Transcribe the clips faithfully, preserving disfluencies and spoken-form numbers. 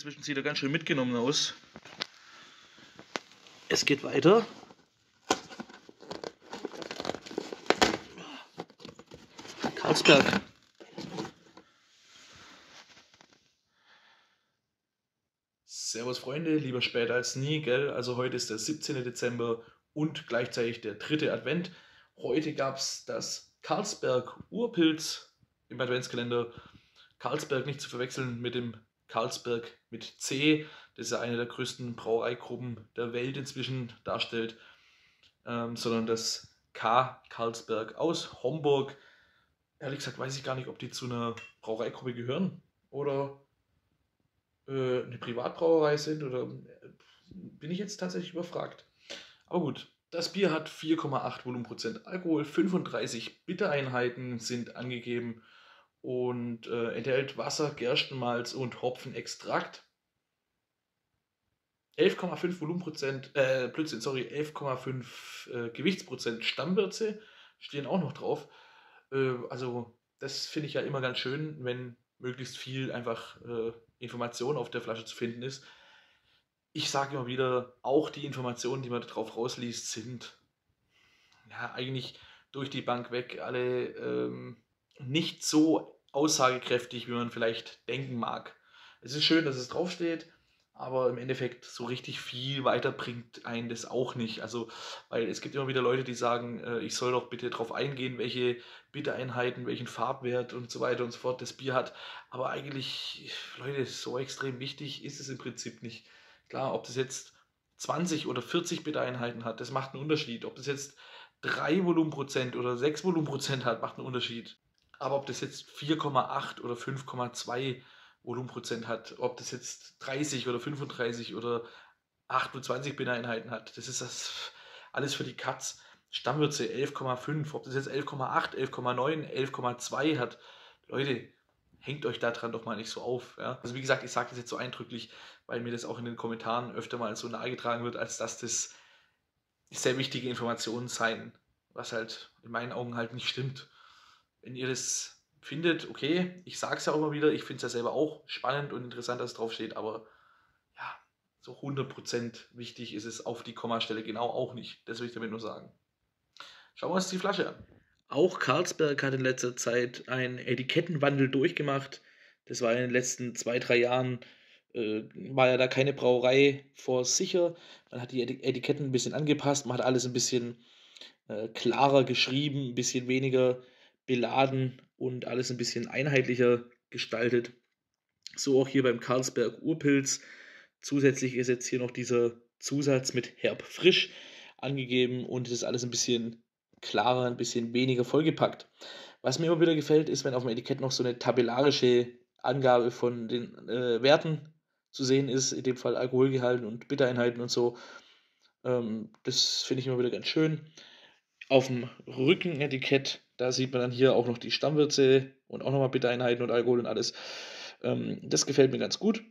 inzwischen sieht er ganz schön mitgenommen aus. Es geht weiter. Carlsberg. Servus Freunde, lieber später als nie, gell? Also heute ist der siebzehnte Dezember und gleichzeitig der dritte Advent. Heute gab es das Carlsberg Urpilz im Adventskalender. Carlsberg nicht zu verwechseln mit dem Carlsberg mit C, das ja eine der größten Brauereigruppen der Welt inzwischen darstellt, ähm, sondern das K. Carlsberg aus Homburg. Ehrlich gesagt weiß ich gar nicht, ob die zu einer Brauereigruppe gehören oder äh, eine Privatbrauerei sind oder äh, bin ich jetzt tatsächlich überfragt. Aber gut, das Bier hat vier Komma acht Volumenprozent Alkohol, fünfunddreißig Bittereinheiten sind angegeben und äh, enthält Wasser, Gerstenmalz und Hopfenextrakt. elf Komma fünf Volumenprozent, äh, Blödsinn, sorry, elf Komma fünf äh, Gewichtsprozent Stammwürze stehen auch noch drauf. Äh, also das finde ich ja immer ganz schön, wenn möglichst viel einfach äh, Information auf der Flasche zu finden ist. Ich sage immer wieder, auch die Informationen, die man da drauf rausliest, sind ja eigentlich durch die Bank weg alle ähm, nicht so aussagekräftig, wie man vielleicht denken mag. Es ist schön, dass es draufsteht, aber im Endeffekt so richtig viel weiter bringt einen das auch nicht. Also, weil es gibt immer wieder Leute, die sagen, äh, ich soll doch bitte darauf eingehen, welche Bittereinheiten, welchen Farbwert und so weiter und so fort das Bier hat. Aber eigentlich, Leute, so extrem wichtig ist es im Prinzip nicht. Klar, ob das jetzt zwanzig oder vierzig Bittereinheiten hat, das macht einen Unterschied. Ob das jetzt drei Volumenprozent oder sechs Volumenprozent hat, macht einen Unterschied. Aber ob das jetzt vier Komma acht oder fünf Komma zwei Volumenprozent hat, ob das jetzt dreißig oder fünfunddreißig oder achtundzwanzig Bittereinheiten hat, das ist das alles für die Katz. Stammwürze elf Komma fünf, ob das jetzt elf Komma acht, elf Komma neun, elf Komma zwei hat. Leute, hängt euch daran doch mal nicht so auf. Ja? Also wie gesagt, ich sage das jetzt so eindrücklich, weil mir das auch in den Kommentaren öfter mal so nahegetragen wird, als dass das sehr wichtige Informationen seien, was halt in meinen Augen halt nicht stimmt. Wenn ihr das findet, okay, ich sage es ja auch immer wieder, ich finde es ja selber auch spannend und interessant, dass es draufsteht, aber ja, so hundert Prozent wichtig ist es auf die Kommastelle genau auch nicht. Das will ich damit nur sagen. Schauen wir uns die Flasche an. Auch Carlsberg hat in letzter Zeit einen Etikettenwandel durchgemacht. Das war in den letzten zwei, drei Jahren, äh, war ja da keine Brauerei vor sicher. Man hat die Etiketten ein bisschen angepasst, man hat alles ein bisschen äh, klarer geschrieben, ein bisschen weniger beladen und alles ein bisschen einheitlicher gestaltet. So auch hier beim Carlsberg Urpilz. Zusätzlich ist jetzt hier noch dieser Zusatz mit herb frisch angegeben und es ist alles ein bisschen klarer, ein bisschen weniger vollgepackt. Was mir immer wieder gefällt, ist, wenn auf dem Etikett noch so eine tabellarische Angabe von den äh, Werten zu sehen ist, in dem Fall Alkoholgehalt und Bittereinheiten und so. Ähm, das finde ich immer wieder ganz schön. Auf dem Rückenetikett, da sieht man dann hier auch noch die Stammwürze und auch nochmal Bittereinheiten und Alkohol und alles. Ähm, das gefällt mir ganz gut.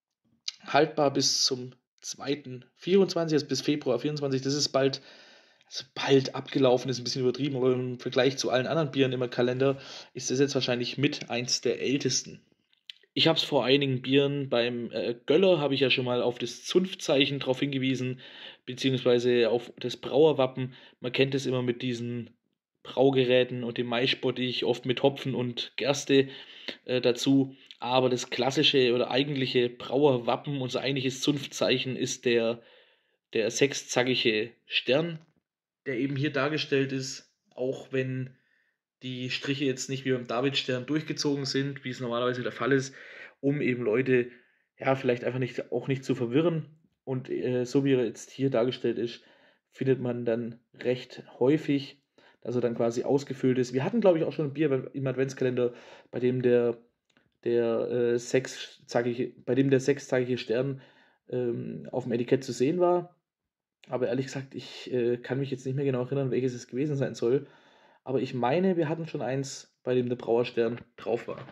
Haltbar bis zum zweiten vierundzwanzig, also bis Februar vierundzwanzig. Das ist bald, also bald abgelaufen, ist ein bisschen übertrieben, aber im Vergleich zu allen anderen Bieren im Kalender ist das jetzt wahrscheinlich mit eins der ältesten. Ich habe es vor einigen Bieren beim äh, Göller, habe ich ja schon mal auf das Zunftzeichen drauf hingewiesen, beziehungsweise auf das Brauerwappen. Man kennt es immer mit diesen Braugeräten und dem Maisbottich, oft mit Hopfen und Gerste äh, dazu. Aber das klassische oder eigentliche Brauerwappen, unser eigentliches Zunftzeichen, ist der, der sechszackige Stern, der eben hier dargestellt ist, auch wenn die Striche jetzt nicht wie beim Davidstern durchgezogen sind, wie es normalerweise der Fall ist, um eben Leute ja vielleicht einfach nicht auch nicht zu verwirren. Und äh, so wie er jetzt hier dargestellt ist, findet man dann recht häufig, dass er dann quasi ausgefüllt ist. Wir hatten, glaube ich, auch schon ein Bier im Adventskalender, bei dem der, der äh, sechszackige, bei dem der sechszackige Stern ähm, auf dem Etikett zu sehen war. Aber ehrlich gesagt, ich äh, kann mich jetzt nicht mehr genau erinnern, welches es gewesen sein soll. Aber ich meine, wir hatten schon eins, bei dem der Brauerstern drauf war.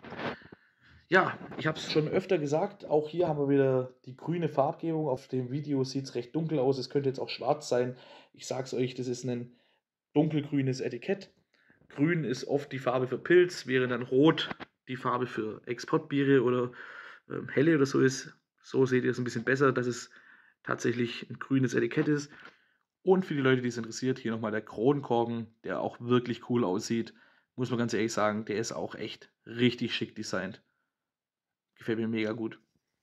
Ja, ich habe es schon öfter gesagt, auch hier haben wir wieder die grüne Farbgebung. Auf dem Video sieht es recht dunkel aus, es könnte jetzt auch schwarz sein. Ich sage es euch, das ist ein dunkelgrünes Etikett. Grün ist oft die Farbe für Pilz, während dann Rot die Farbe für Exportbiere oder ähm, helle oder so ist. So seht ihr es ein bisschen besser, dass es tatsächlich ein grünes Etikett ist. Und für die Leute, die es interessiert, hier nochmal der Kronkorken, der auch wirklich cool aussieht. Muss man ganz ehrlich sagen, der ist auch echt richtig schick designt. Gefällt mir mega gut.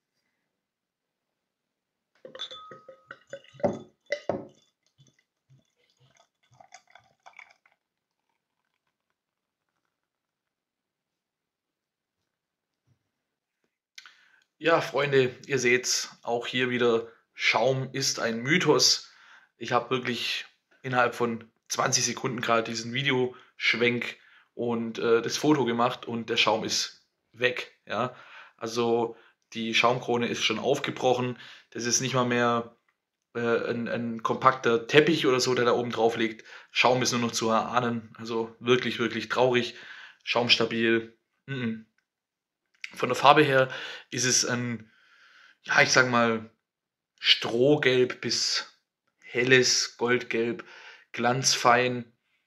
Ja, Freunde, ihr seht's, auch hier wieder, Schaum ist ein Mythos. Ich habe wirklich innerhalb von zwanzig Sekunden gerade diesen Videoschwenk und äh, das Foto gemacht und der Schaum ist weg. Ja, also die Schaumkrone ist schon aufgebrochen. Das ist nicht mal mehr äh, ein, ein kompakter Teppich oder so, der da oben drauf liegt. Schaum ist nur noch zu erahnen. Also wirklich, wirklich traurig. Schaumstabil. Mm -mm. Von der Farbe her ist es ein, ja, ich sag mal, Strohgelb bis helles Goldgelb, glanzfein,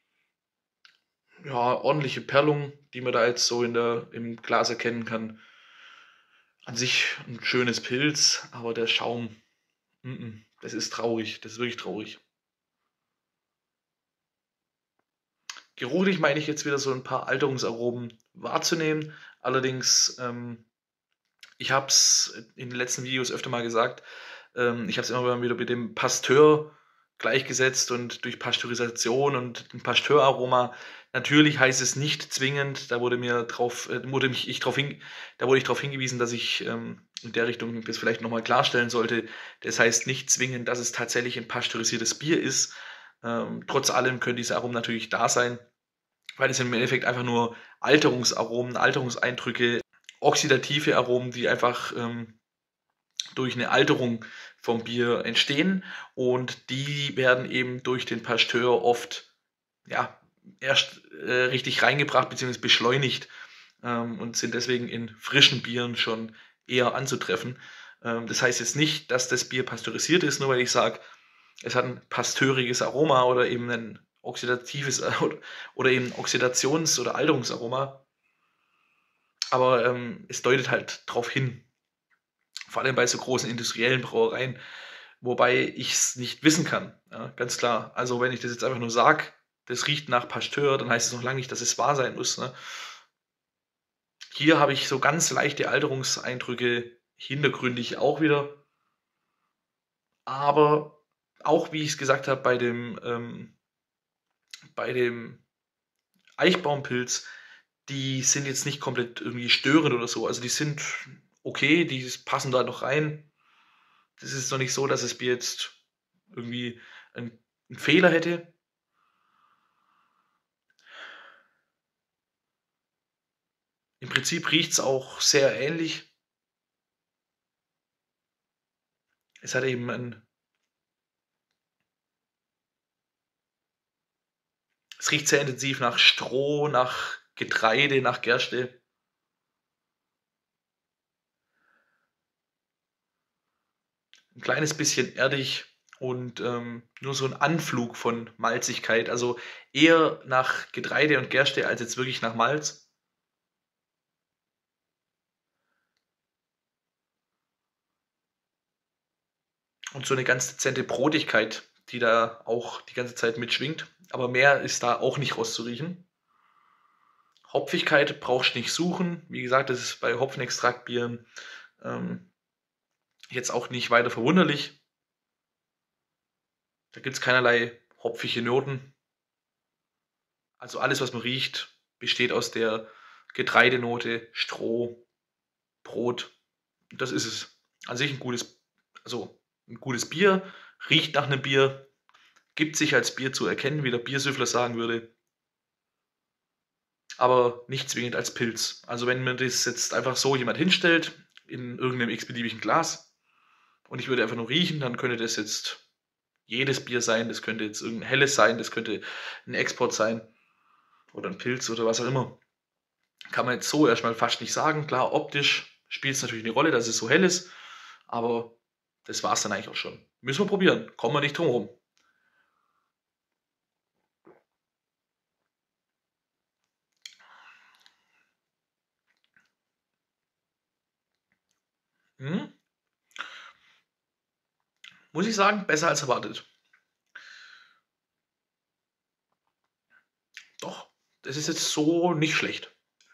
ja, ordentliche Perlung, die man da jetzt so in der, im Glas erkennen kann. An sich ein schönes Pilz, aber der Schaum, mm -mm, das ist traurig, das ist wirklich traurig. Geruchlich meine ich jetzt wieder so ein paar Alterungsaromen wahrzunehmen. Allerdings, ähm, ich habe es in den letzten Videos öfter mal gesagt, ähm, ich habe es immer wieder mit dem Pasteur gleichgesetzt und durch Pasteurisation und ein Pasteuraroma. Natürlich heißt es nicht zwingend, da wurde mir drauf, äh, wurde mich ich drauf hin, da wurde ich darauf hingewiesen, dass ich ähm, in der Richtung das vielleicht nochmal klarstellen sollte. Das heißt nicht zwingend, dass es tatsächlich ein pasteurisiertes Bier ist. Ähm, trotz allem können diese Aromen natürlich da sein, weil es im Endeffekt einfach nur Alterungsaromen, Alterungseindrücke, oxidative Aromen, die einfach ähm, durch eine Alterung vom Bier entstehen und die werden eben durch den Pasteur oft ja, erst äh, richtig reingebracht bzw. beschleunigt ähm, und sind deswegen in frischen Bieren schon eher anzutreffen. Ähm, das heißt jetzt nicht, dass das Bier pasteurisiert ist, nur weil ich sage, es hat ein pasteuriges Aroma oder eben ein oxidatives oder eben Oxidations- oder Alterungsaroma. Aber ähm, es deutet halt darauf hin, vor allem bei so großen industriellen Brauereien, wobei ich es nicht wissen kann. Ja, ganz klar. Also wenn ich das jetzt einfach nur sage, das riecht nach Pasteur, dann heißt es noch lange nicht, dass es wahr sein muss. Ne? Hier habe ich so ganz leichte Alterungseindrücke, hintergründig auch wieder. Aber auch, wie ich es gesagt habe, bei dem, ähm, bei dem Eichbaumpilz, die sind jetzt nicht komplett irgendwie störend oder so. Also die sind okay, die passen da noch rein. Das ist noch nicht so, dass das Bier jetzt irgendwie einen, einen Fehler hätte. Im Prinzip riecht es auch sehr ähnlich. Es hat eben ein, es riecht sehr intensiv nach Stroh, nach Getreide, nach Gerste. Ein kleines bisschen erdig und ähm, nur so ein Anflug von Malzigkeit. Also eher nach Getreide und Gerste als jetzt wirklich nach Malz. Und so eine ganz dezente Brotigkeit, die da auch die ganze Zeit mitschwingt. Aber mehr ist da auch nicht rauszuriechen. Hopfigkeit brauchst du nicht suchen. Wie gesagt, das ist bei Hopfenextraktbieren ähm, jetzt auch nicht weiter verwunderlich. Da gibt es keinerlei hopfige Noten. Also alles, was man riecht, besteht aus der Getreidenote, Stroh, Brot. Das ist es. An sich ein gutes, also ein gutes Bier, riecht nach einem Bier, gibt sich als Bier zu erkennen, wie der Biersüffler sagen würde, aber nicht zwingend als Pilz. Also wenn mir das jetzt einfach so jemand hinstellt, in irgendeinem x-beliebigen Glas, und ich würde einfach nur riechen, dann könnte das jetzt jedes Bier sein, das könnte jetzt irgendein helles sein, das könnte ein Export sein oder ein Pilz oder was auch immer. Kann man jetzt so erstmal fast nicht sagen. Klar, optisch spielt es natürlich eine Rolle, dass es so hell ist, aber das war es dann eigentlich auch schon. Müssen wir probieren, kommen wir nicht drum herum. Hm? muss ich sagen, besser als erwartet. Doch, das ist jetzt so nicht schlecht.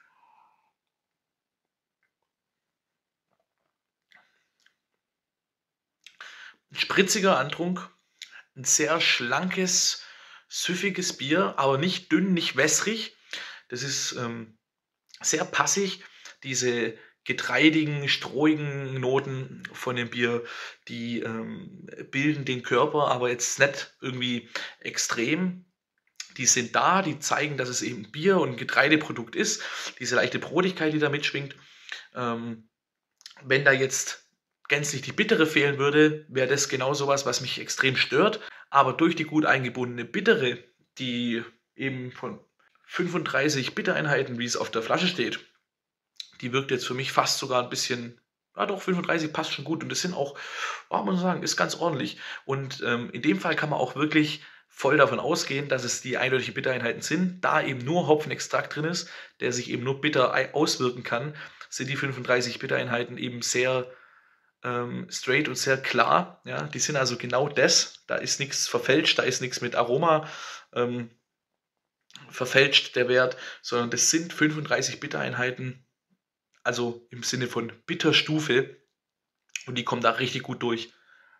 Ein spritziger Antrunk, ein sehr schlankes, süffiges Bier, aber nicht dünn, nicht wässrig. Das ist ähm, sehr passig. Diese getreidigen, strohigen Noten von dem Bier, die ähm, bilden den Körper, aber jetzt nicht irgendwie extrem. Die sind da, die zeigen, dass es eben Bier und ein Getreideprodukt ist. Diese leichte Brotigkeit, die da mitschwingt. Ähm, wenn da jetzt gänzlich die Bittere fehlen würde, wäre das genau sowas, was mich extrem stört. Aber durch die gut eingebundene Bittere, die eben von fünfunddreißig Bittereinheiten, wie es auf der Flasche steht, die wirkt jetzt für mich fast sogar ein bisschen, ja doch, fünfunddreißig passt schon gut und das sind auch, oh, muss man sagen, ist ganz ordentlich. Und ähm, in dem Fall kann man auch wirklich voll davon ausgehen, dass es die eindeutigen Bittereinheiten sind. Da eben nur Hopfenextrakt drin ist, der sich eben nur bitter auswirken kann, sind die fünfunddreißig Bittereinheiten eben sehr ähm, straight und sehr klar. Ja? Die sind also genau das. Da ist nichts verfälscht, da ist nichts mit Aroma ähm, verfälscht, der Wert, sondern das sind fünfunddreißig Bittereinheiten, also im Sinne von Bitterstufe, und die kommen da richtig gut durch.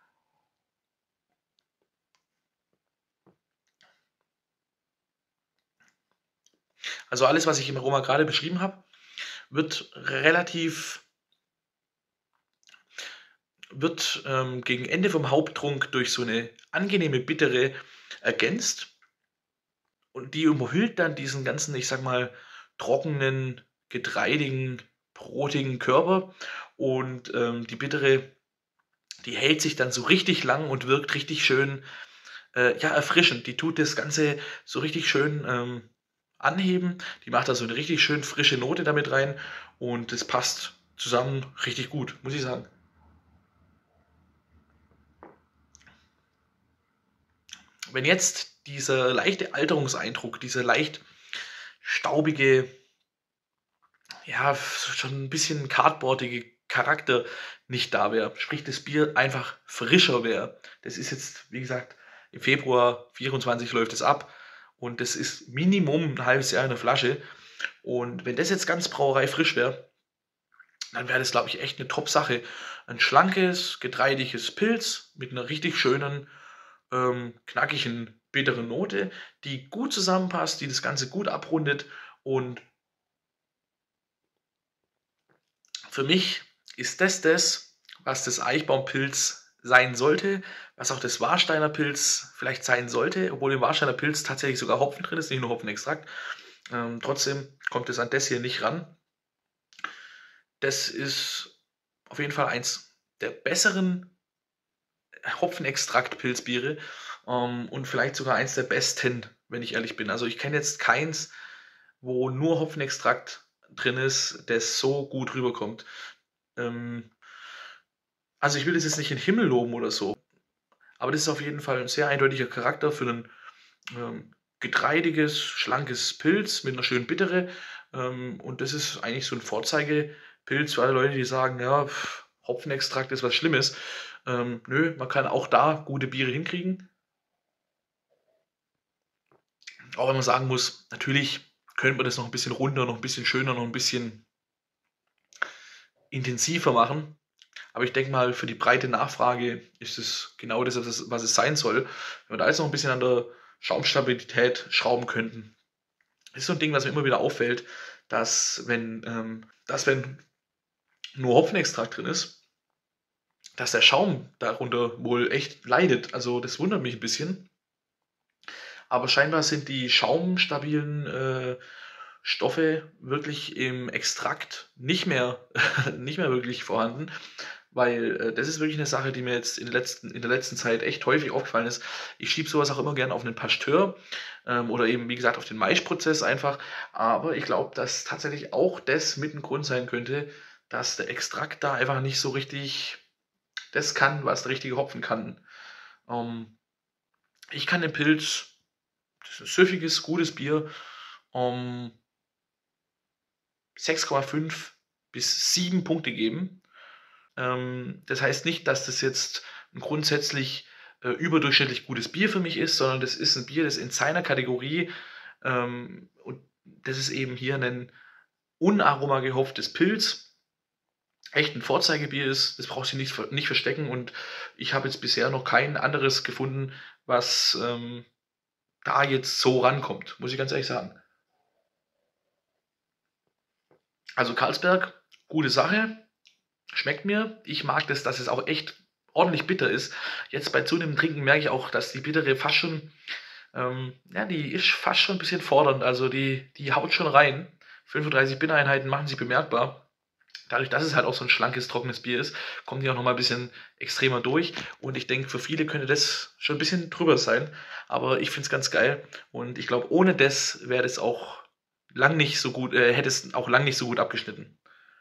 Also alles, was ich im Aroma gerade beschrieben habe, wird relativ, wird ähm, gegen Ende vom Haupttrunk durch so eine angenehme Bittere ergänzt und die umhüllt dann diesen ganzen, ich sag mal, trockenen, getreidigen, brotigen Körper und ähm, die Bittere, die hält sich dann so richtig lang und wirkt richtig schön, äh, ja, erfrischend. Die tut das Ganze so richtig schön ähm, anheben. Die macht da so eine richtig schön frische Note damit rein und das passt zusammen richtig gut, muss ich sagen. Wenn jetzt dieser leichte Alterungseindruck, dieser leicht staubige, ja, schon ein bisschen cardboardige Charakter nicht da wäre, sprich das Bier einfach frischer wäre. Das ist jetzt, wie gesagt, im Februar vierundzwanzig läuft es ab und das ist Minimum ein halbes Jahr in der Flasche. Und wenn das jetzt ganz brauereifrisch wäre, dann wäre das, glaube ich, echt eine Top-Sache. Ein schlankes, getreidiges Pilz mit einer richtig schönen, ähm, knackigen, bitteren Note, die gut zusammenpasst, die das Ganze gut abrundet. Und für mich ist das das, was das Eichbaumpilz sein sollte, was auch das Warsteiner Pilz vielleicht sein sollte, obwohl im Warsteiner Pilz tatsächlich sogar Hopfen drin ist, nicht nur Hopfenextrakt. Ähm, trotzdem kommt es an das hier nicht ran. Das ist auf jeden Fall eins der besseren Hopfenextrakt-Pilzbiere ähm, und vielleicht sogar eins der besten, wenn ich ehrlich bin. Also ich kenne jetzt keins, wo nur Hopfenextrakt drin ist, das so gut rüberkommt. Ähm, also ich will das jetzt nicht in den Himmel loben oder so, aber das ist auf jeden Fall ein sehr eindeutiger Charakter für ein ähm, getreidiges, schlankes Pilz mit einer schönen Bittere. Ähm, und das ist eigentlich so ein Vorzeigepilz für alle Leute, die sagen, ja, pff, Hopfenextrakt ist was Schlimmes. Ähm, nö, man kann auch da gute Biere hinkriegen. Auch wenn man sagen muss, natürlich könnte man das noch ein bisschen runder, noch ein bisschen schöner, noch ein bisschen intensiver machen. Aber ich denke mal, für die breite Nachfrage ist es genau das, was es sein soll. Wenn wir da jetzt noch ein bisschen an der Schaumstabilität schrauben könnten. Das ist so ein Ding, was mir immer wieder auffällt, dass wenn, ähm, dass wenn nur Hopfenextrakt drin ist, dass der Schaum darunter wohl echt leidet. Also das wundert mich ein bisschen. Aber scheinbar sind die schaumstabilen äh, Stoffe wirklich im Extrakt nicht mehr, nicht mehr wirklich vorhanden, weil äh, das ist wirklich eine Sache, die mir jetzt in der letzten, in der letzten Zeit echt häufig aufgefallen ist. Ich schiebe sowas auch immer gerne auf einen Pasteur ähm, oder eben, wie gesagt, auf den Maischprozess einfach. Aber ich glaube, dass tatsächlich auch das mit ein Grund sein könnte, dass der Extrakt da einfach nicht so richtig das kann, was der richtige Hopfen kann. Ähm, ich kann den Pilz, das ist ein süffiges, gutes Bier, um sechs Komma fünf bis sieben Punkte geben. Ähm, das heißt nicht, dass das jetzt ein grundsätzlich äh, überdurchschnittlich gutes Bier für mich ist, sondern das ist ein Bier, das in seiner Kategorie, ähm, und das ist eben hier ein unaroma gehopftes Pilz, echt ein Vorzeigebier ist, das braucht sich nicht, nicht verstecken, und ich habe jetzt bisher noch kein anderes gefunden, was ähm, da jetzt so rankommt, muss ich ganz ehrlich sagen. Also Carlsberg, gute Sache, schmeckt mir. Ich mag das, dass es auch echt ordentlich bitter ist. Jetzt bei zunehmendem Trinken merke ich auch, dass die Bittere fast schon, ähm, ja, die ist fast schon ein bisschen fordernd. Also die, die haut schon rein. fünfunddreißig Bittereinheiten machen sich bemerkbar. Dadurch, dass es halt auch so ein schlankes, trockenes Bier ist, kommen die auch nochmal ein bisschen extremer durch. Und ich denke, für viele könnte das schon ein bisschen drüber sein. Aber ich finde es ganz geil. Und ich glaube, ohne das wäre das auch lang nicht so gut, äh, hätte es auch lang nicht so gut abgeschnitten.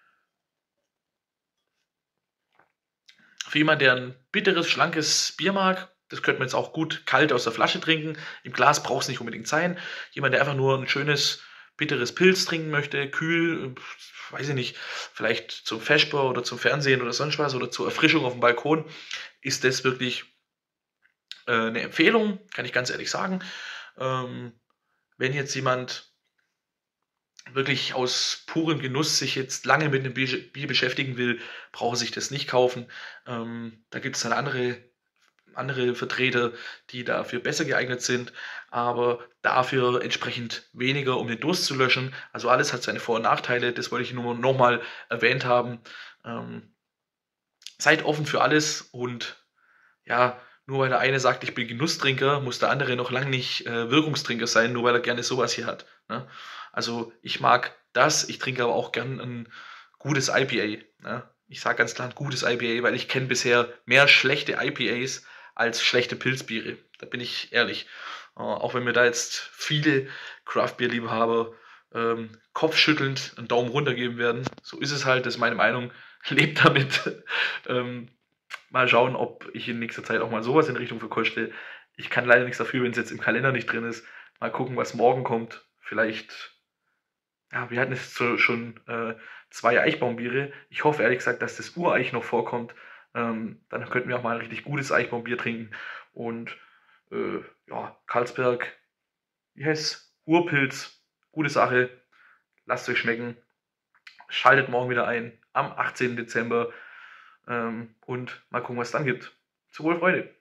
Für jemanden, der ein bitteres, schlankes Bier mag, das könnte man jetzt auch gut kalt aus der Flasche trinken. Im Glas braucht es nicht unbedingt sein. Jemand, der einfach nur ein schönes, bitteres Pilz trinken möchte, kühl, äh, weiß ich nicht, vielleicht zum Vesper oder zum Fernsehen oder sonst was oder zur Erfrischung auf dem Balkon, ist das wirklich äh, eine Empfehlung, kann ich ganz ehrlich sagen. Ähm, Wenn jetzt jemand wirklich aus purem Genuss sich jetzt lange mit einem Bier, Bier beschäftigen will, braucht er sich das nicht kaufen. Ähm, da gibt es dann andere andere Vertreter, die dafür besser geeignet sind, aber dafür entsprechend weniger, um den Durst zu löschen. Also alles hat seine Vor- und Nachteile, das wollte ich nur nochmal erwähnt haben. Ähm, Seid offen für alles, und ja, nur weil der eine sagt, ich bin Genusstrinker, muss der andere noch lange nicht äh, Wirkungstrinker sein, nur weil er gerne sowas hier hat. Ne? Also ich mag das, ich trinke aber auch gern ein gutes I P A. Ne? Ich sage ganz klar ein gutes I P A, weil ich kenne bisher mehr schlechte I P As als schlechte Pilzbiere. Da bin ich ehrlich. Äh, auch wenn mir da jetzt viele Craft-Bier-Liebhaber ähm, kopfschüttelnd einen Daumen runter geben werden. So ist es halt, das ist meine Meinung. Lebt damit. ähm, Mal schauen, ob ich in nächster Zeit auch mal sowas in Richtung verkoste. Ich kann leider nichts dafür, wenn es jetzt im Kalender nicht drin ist. Mal gucken, was morgen kommt. Vielleicht, ja, wir hatten jetzt so, schon äh, zwei Eichbaumbiere. Ich hoffe ehrlich gesagt, dass das Ureich noch vorkommt. Ähm, dann könnten wir auch mal ein richtig gutes Eichbaumbier trinken. Und äh, ja, Carlsberg, wie heißt Urpilz, gute Sache. Lasst euch schmecken. Schaltet morgen wieder ein am achtzehnten Dezember, ähm, und mal gucken, was es dann gibt. Zur Wohl, Freude!